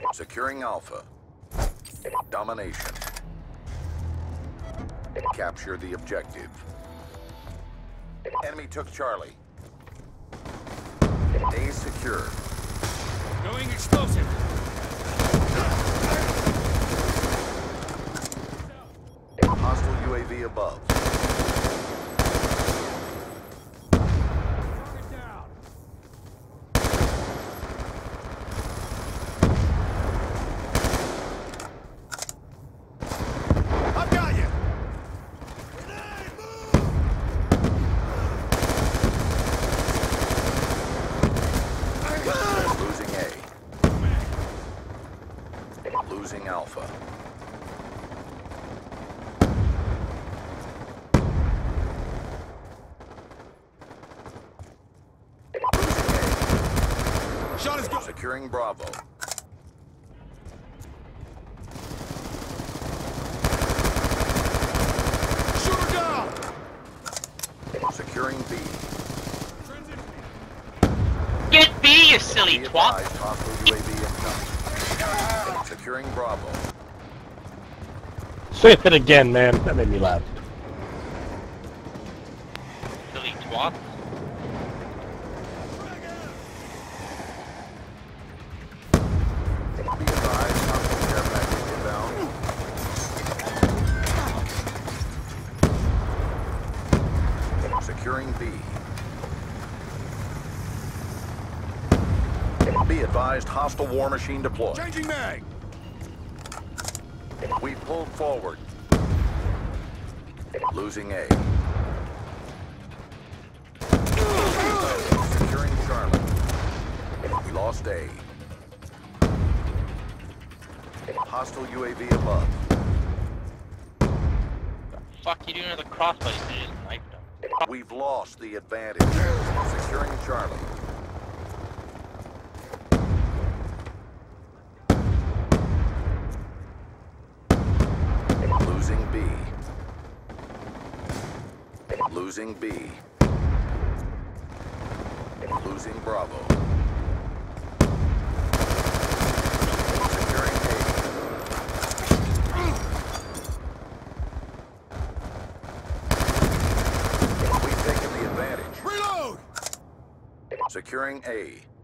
Securing Alpha. Domination. Capture the objective. Enemy took Charlie. A secure. Going explosive. Hostile UAV above. Target down. I've got you. Losing A. Losing Alpha. Shot is good. Securing Bravo. Shoot her down. Securing B. Get B, you silly Be twat! advised, hostile UAV incoming. Securing Bravo. Say it again, man. That made me laugh. Silly twat. Be advised, hostile care package inbound. Securing B. Be advised, hostile war machine deployed. Changing mag. We pulled forward. Losing A. Securing Charlie. We lost A. Hostile UAV above. Fuck you doing with a crossbow? You could've just sniped him. We've lost the advantage. Securing Charlie. Losing B. Losing B. Losing Bravo. Securing A. We've taken the advantage. Reload. Securing A.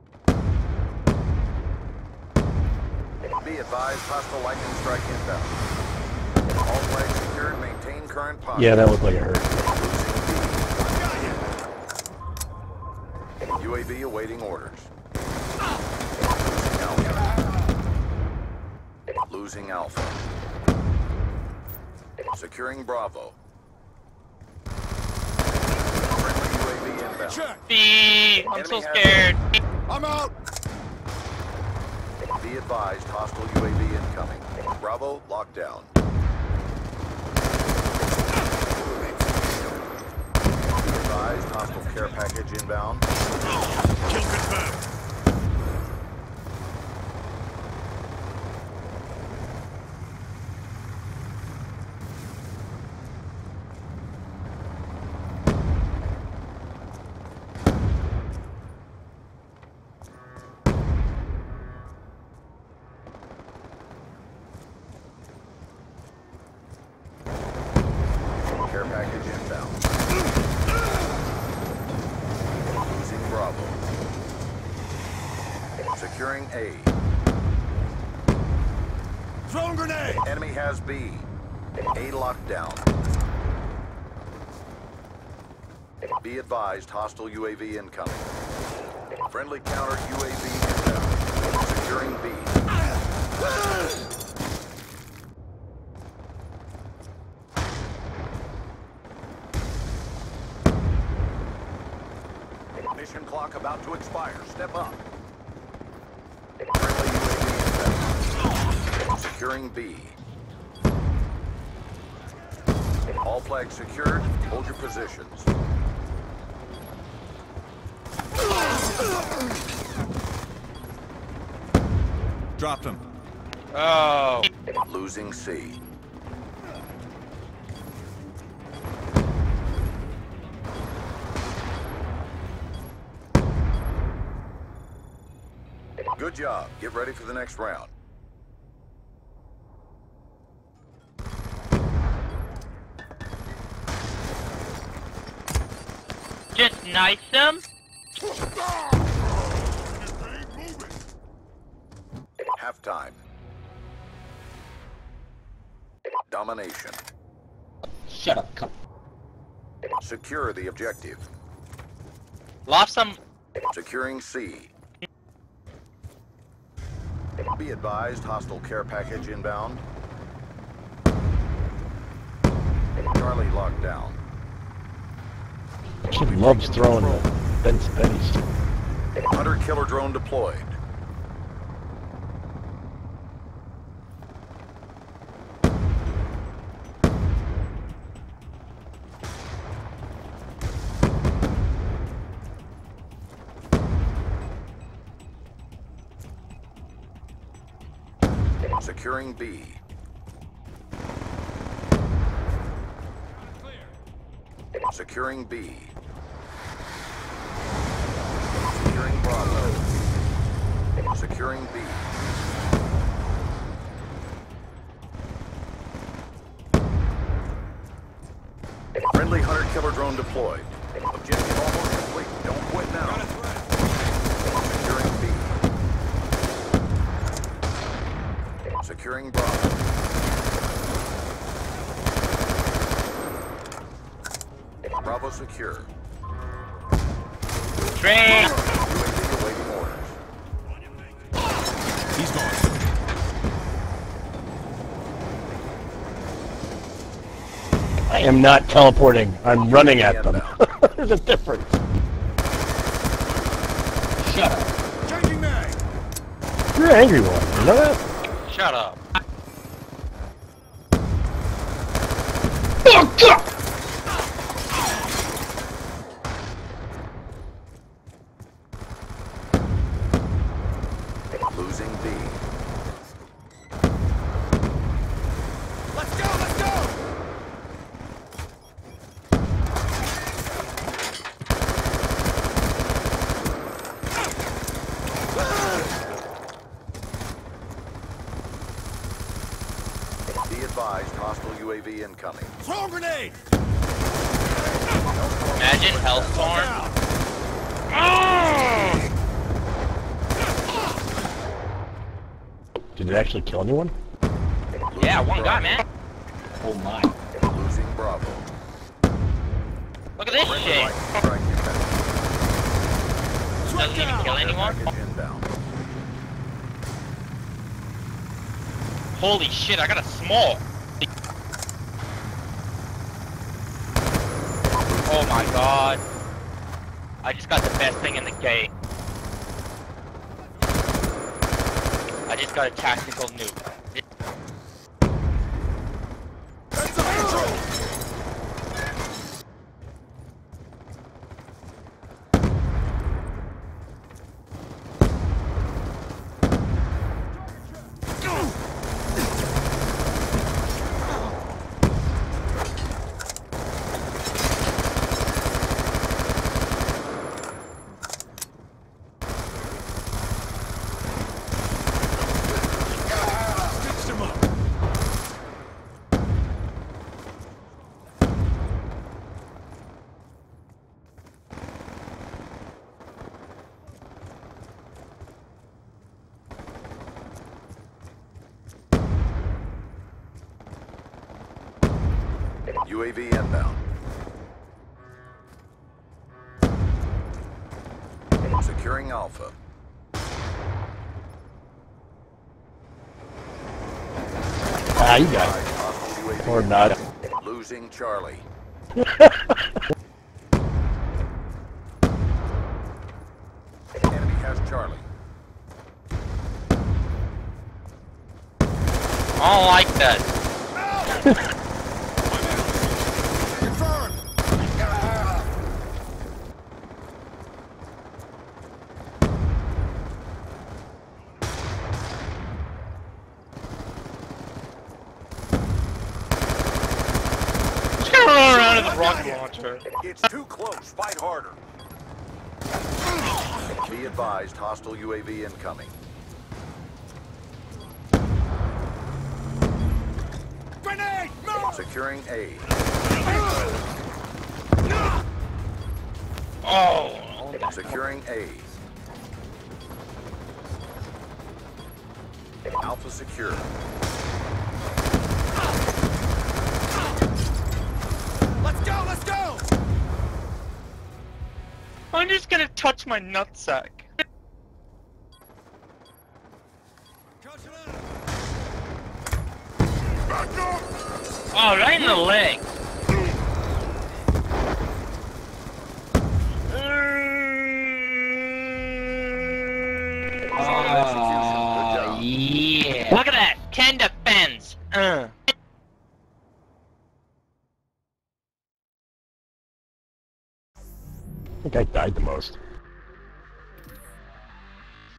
Be advised, hostile lightning strike inbound. All flags secured, maintain current posture. Yeah, that looked like it hurt. UAV awaiting orders. Losing Alpha. Securing Bravo. Friendly UAV inbound. Check. B, I'm so Enemy has- scared. I'm out. Be advised, hostile UAV incoming. Bravo, locked down. Be advised, hostile care package inbound. Kill confirmed. Care package inbound. Losing Bravo. Securing A. Throwing grenade. Enemy has B. A locked down. Be advised, hostile UAV incoming. Friendly counter UAV inbound. Securing B. Mission clock about to expire. Step up. Friendly UAV inbound. Securing B. All flags secured. Hold your positions. Dropped him. Oh. Losing C. Good job. Get ready for the next round. just nice him? Halftime. Domination. Shut up, come. Secure the objective. Lost some. Securing C. Be advised, hostile care package inbound. Charlie locked down. Kid loves throwing the pennies. Hunter killer drone deployed. Securing B. Securing B. Securing Bravo. Securing B. Friendly hunter killer drone deployed. Objective almost complete. Don't quit now. Securing B. Securing Bravo. Bravo secure. Train! UAV awaiting orders. He's gone. I am not teleporting. I'm running at them. There's a difference. Shut up. Changing mag. You're an angry one. You know that? Shut up. Oh, God! Losing B. Let's go, let's go! Be advised, hostile UAV incoming. Throw a grenade! Imagine Hellstorm. Did it actually kill anyone? Yeah, one guy, man. Oh my. Losing Bravo. Look at this shit. Strike inbound. Doesn't even kill anyone. Package inbound. Holy shit, I got a small. Oh my god. I just got the best thing in the game. I just got a tactical nuke. That's under control! Stitched him up. UAV inbound. Securing Alpha. Ah, you got it. Hostile UAV Or not. losing Charlie. Enemy has Charlie. I don't like that. Confirmed! Just gonna run around in the rocket launcher. It's too close. Fight harder. Be advised, hostile UAV incoming. Grenade! Move! Securing A. Oh. Securing A. Alpha secure. Let's go, let's go! I'm just gonna touch my nutsack. Back up! Oh, right in the leg. Oh, yeah. Look at that. 10 defense. I think I died the most.